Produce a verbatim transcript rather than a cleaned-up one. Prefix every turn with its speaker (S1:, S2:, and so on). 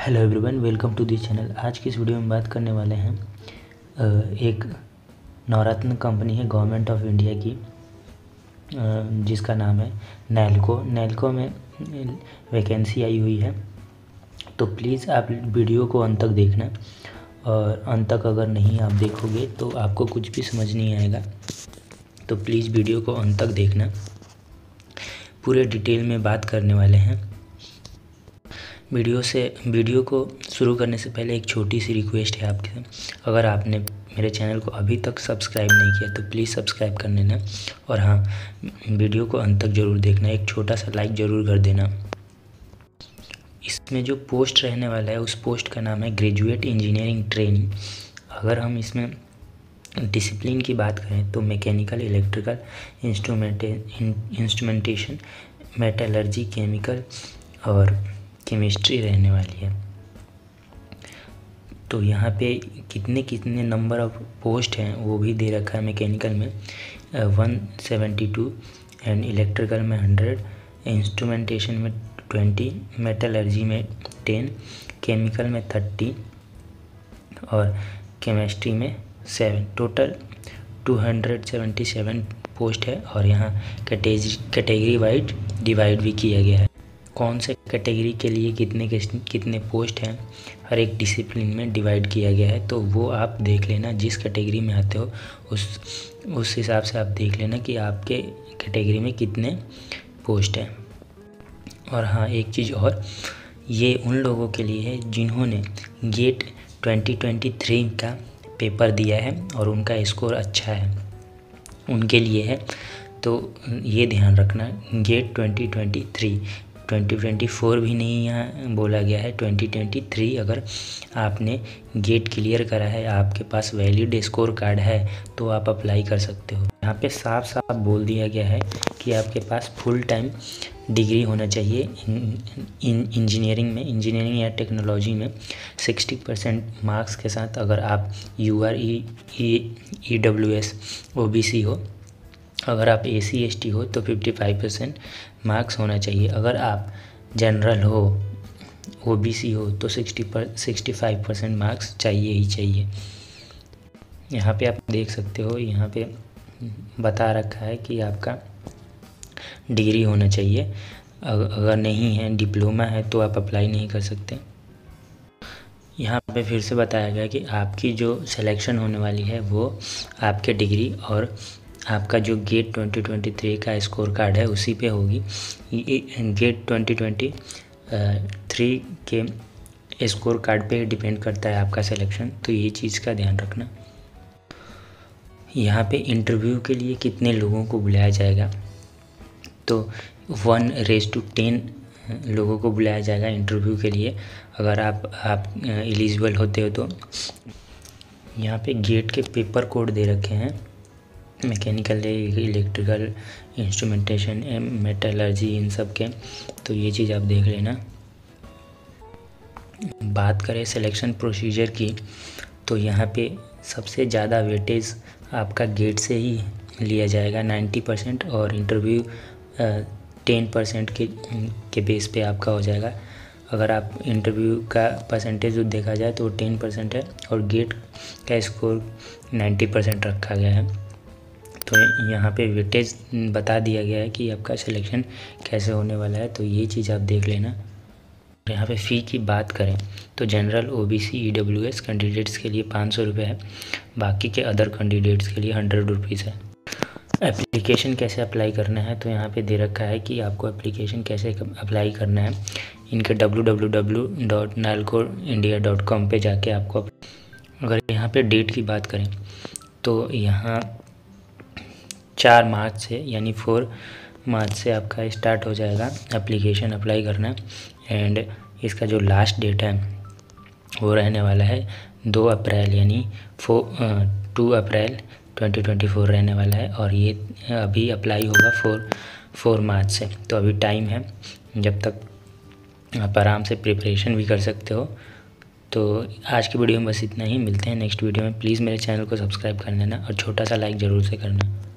S1: Hello everyone, welcome to this channel. आज की इस वीडियो में बात करने वाले हैं एक नवरत्न कंपनी है गवर्नमेंट ऑफ इंडिया की, जिसका नाम है नैल्को। नैल्को में वैकेंसी आई हुई है, तो प्लीज़ आप वीडियो को अंत तक देखना। और अंत तक अगर नहीं आप देखोगे तो आपको कुछ भी समझ नहीं आएगा, तो प्लीज़ वीडियो को अंत तक देखना। पूरे डिटेल में बात करने वाले हैं। वीडियो से वीडियो को शुरू करने से पहले एक छोटी सी रिक्वेस्ट है आपके, अगर आपने मेरे चैनल को अभी तक सब्सक्राइब नहीं किया तो प्लीज़ सब्सक्राइब कर लेना। और हाँ, वीडियो को अंत तक ज़रूर देखना, एक छोटा सा लाइक ज़रूर कर देना। इसमें जो पोस्ट रहने वाला है उस पोस्ट का नाम है ग्रेजुएट इंजीनियरिंग ट्रेनिंग। अगर हम इसमें डिसिप्लिन की बात करें तो mechanical, electrical, instrument instrumentation, metallurgy, chemical और केमिस्ट्री रहने वाली है। तो यहाँ पे कितने कितने नंबर ऑफ पोस्ट हैं वो भी दे रखा है। मैकेनिकल में one seventy two and electrical में हंड्रेड, इंस्ट्रूमेंटेशन में ट्वेंटी, मेटलर्जी में टेन, केमिकल में थर्टी और केमिस्ट्री में seven. Total two hundred seventy seven post है। और यहाँ कैटेगरी कैटेगरी वाइज डिवाइड भी किया गया है, कौन से कैटेगरी के लिए कितने कितने पोस्ट हैं हर एक डिसिप्लिन में डिवाइड किया गया है। तो वो आप देख लेना, जिस कैटेगरी में आते हो उस उस हिसाब से आप देख लेना कि आपके कैटेगरी में कितने पोस्ट हैं। और हाँ, एक चीज़ और, ये उन लोगों के लिए है जिन्होंने गेट ट्वेंटी ट्वेंटी थ्री का पेपर दिया है और उनका स्कोर अच्छा है, उनके लिए है। तो ये ध्यान रखना, GATE twenty twenty three, twenty twenty four भी नहीं यहाँ बोला गया है, ट्वेंटी ट्वेंटी थ्री। अगर आपने गेट क्लियर करा है, आपके पास वैलिड स्कोर कार्ड है तो आप अप्लाई कर सकते हो। यहाँ पे साफ साफ बोल दिया गया है कि आपके पास फुल टाइम डिग्री होना चाहिए इंजीनियरिंग में, इंजीनियरिंग या टेक्नोलॉजी में सिक्सटी परसेंट मार्क्स के साथ। अगर आप U R E E W S O B C हो, अगर आप ए सी एस टी हो तो फिफ्टी फाइव परसेंट मार्क्स होना चाहिए। अगर आप जनरल हो, ओ बी सी हो तो सिक्सटी पर सिक्सटी फाइव परसेंट मार्क्स चाहिए ही चाहिए। यहाँ पे आप देख सकते हो, यहाँ पे बता रखा है कि आपका डिग्री होना चाहिए। अगर नहीं है, डिप्लोमा है, तो आप अप्लाई नहीं कर सकते। यहाँ पे फिर से बताया गया कि आपकी जो सिलेक्शन होने वाली है वो आपके डिग्री और आपका जो गेट ट्वेंटी ट्वेंटी थ्री का स्कोर कार्ड है उसी पे होगी। गेट ट्वेंटी ट्वेंटी थ्री के स्कोर कार्ड पे डिपेंड करता है आपका सिलेक्शन, तो ये चीज़ का ध्यान रखना। यहाँ पे इंटरव्यू के लिए कितने लोगों को बुलाया जाएगा, तो वन रेज टू टेन लोगों को बुलाया जाएगा इंटरव्यू के लिए, अगर आप आप एलिजिबल होते हो तो। यहाँ पे गेट के पेपर कोड दे रखे हैं, मैकेनिकल, इलेक्ट्रिकल, इंस्ट्रूमेंटेशन, मेटलर्जी, इन सब के, तो ये चीज़ आप देख लेना। बात करें सिलेक्शन प्रोसीजर की, तो यहाँ पे सबसे ज़्यादा वेटेज आपका गेट से ही लिया जाएगा नाइन्टी परसेंट, और इंटरव्यू टेन परसेंट के के बेस पे आपका हो जाएगा। अगर आप इंटरव्यू का परसेंटेज देखा जाए तो टेन परसेंट है और गेट का स्कोर नाइन्टी परसेंट रखा गया है। तो यहाँ पे वेटेज बता दिया गया है कि आपका सिलेक्शन कैसे होने वाला है, तो ये चीज़ आप देख लेना। यहाँ पे फ़ी की बात करें तो जनरल, ओबीसी, ईडब्ल्यूएस कैंडिडेट्स के लिए पाँच सौ रुपये है, बाकी के अदर कैंडिडेट्स के लिए हंड्रेड रुपीज़ है। एप्लीकेशन कैसे अप्लाई करना है, तो यहाँ पे दे रखा है कि आपको एप्लीकेशन कैसे अप्लाई करना है। इनके W W W dot Nalco India dot com पर जाके आपको, अगर यहाँ पे डेट की बात करें तो यहाँ चार मार्च से यानी फोर मार्च से आपका स्टार्ट हो जाएगा एप्लीकेशन अप्लाई करना। एंड इसका जो लास्ट डेट है वो रहने वाला है दो अप्रैल, यानी four to April twenty twenty four रहने वाला है। और ये अभी अप्लाई होगा फोर फोर मार्च से, तो अभी टाइम है, जब तक आप आराम से प्रिपरेशन भी कर सकते हो। तो आज की वीडियो में बस इतना ही, मिलते हैं नेक्स्ट वीडियो में। प्लीज़ मेरे चैनल को सब्सक्राइब कर लेना और छोटा सा लाइक ज़रूर से करना।